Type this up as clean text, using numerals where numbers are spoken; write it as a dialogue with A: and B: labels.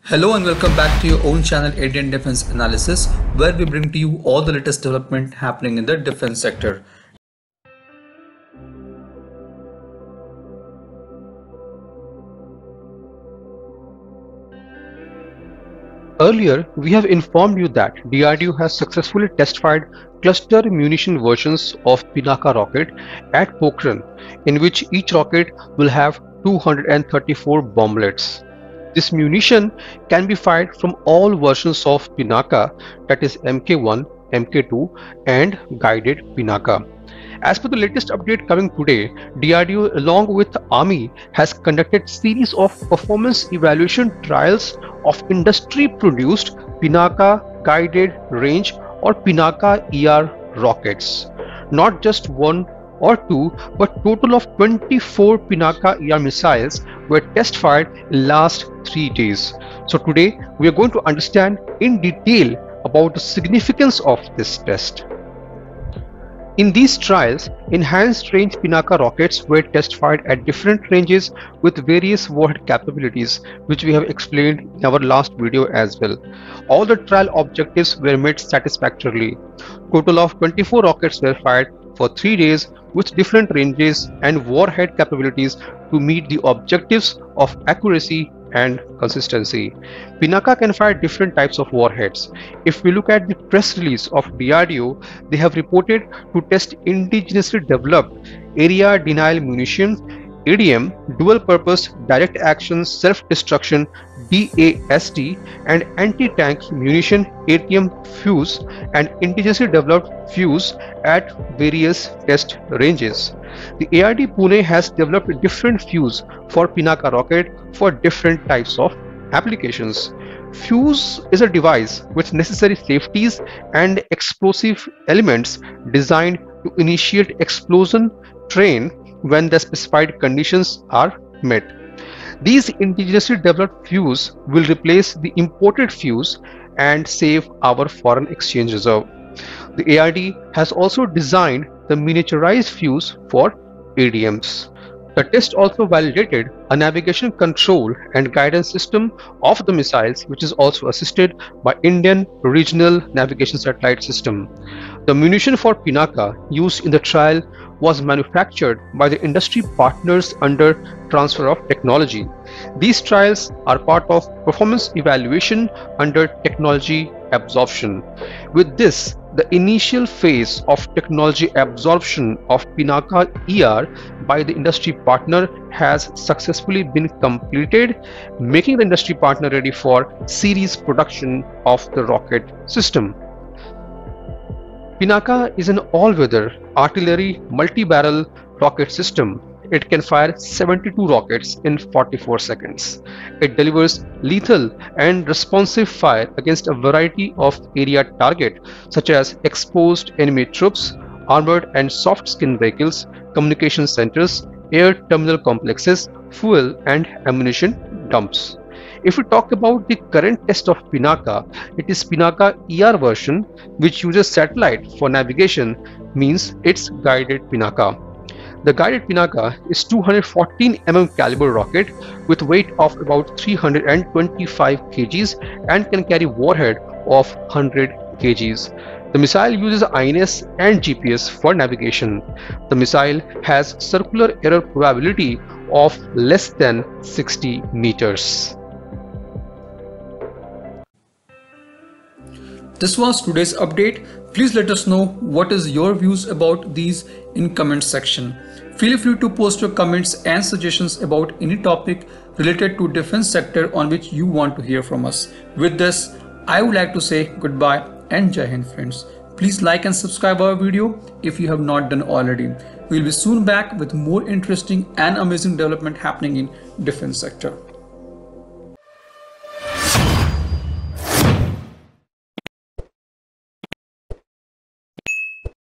A: Hello and welcome back to your own channel Indian Defense Analysis, where we bring to you all the latest development happening in the defense sector.
B: Earlier, we have informed you that DRDO has successfully test-fired cluster munition versions of Pinaka rocket at Pokhran, in which each rocket will have 234 bomblets. This munition can be fired from all versions of Pinaka, that is Mk1, Mk2 and guided Pinaka. As per the latest update coming today, DRDO along with the Army has conducted series of performance evaluation trials of industry produced Pinaka guided range or Pinaka ER rockets. Not just one or two, but total of 24 Pinaka ER missiles were test fired in last 3 days. So today we are going to understand in detail about the significance of this test. In these trials, enhanced range Pinaka rockets were test fired at different ranges with various warhead capabilities, which we have explained in our last video as well. All the trial objectives were met satisfactorily. Total of 24 rockets were fired for 3 days with different ranges and warhead capabilities to meet the objectives of accuracy and consistency. Pinaka can fire different types of warheads. If we look at the press release of DRDO, they have reported to test indigenously developed area denial munition, ADM, dual purpose direct action self-destruction DASD and anti-tank munition ATM fuse and indigenously developed fuse at various test ranges. The ARD Pune has developed a different fuse for Pinaka rocket for different types of applications. Fuse is a device with necessary safeties and explosive elements designed to initiate explosion train when the specified conditions are met. These indigenously developed fuse will replace the imported fuse and save our foreign exchange reserve. The ARD has also designed the miniaturized fuse for ADMs. The test also validated a navigation control and guidance system of the missiles, which is also assisted by Indian Regional Navigation Satellite System. The munition for Pinaka used in the trial was manufactured by the industry partners under transfer of technology. These trials are part of performance evaluation under technology absorption. With this, the initial phase of technology absorption of Pinaka ER by the industry partner has successfully been completed, making the industry partner ready for series production of the rocket system. Pinaka is an all-weather artillery multi-barrel rocket system. It can fire 72 rockets in 44 seconds. It delivers lethal and responsive fire against a variety of area targets such as exposed enemy troops, armored and soft skin vehicles, communication centers, air terminal complexes, fuel and ammunition dumps. If we talk about the current test of Pinaka, it is Pinaka ER version, which uses satellite for navigation, means it's guided Pinaka. The guided Pinaka is 214 mm caliber rocket with weight of about 325 kgs and can carry warhead of 100 kgs. The missile uses INS and GPS for navigation. The missile has circular error probability of less than 60 meters.
A: This was today's update. Please let us know what is your views about these in comment section. Feel free to post your comments and suggestions about any topic related to defense sector on which you want to hear from us. With this, I would like to say goodbye and Jai Hind friends. Please like and subscribe our video if you have not done already. We will be soon back with more interesting and amazing development happening in defense sector.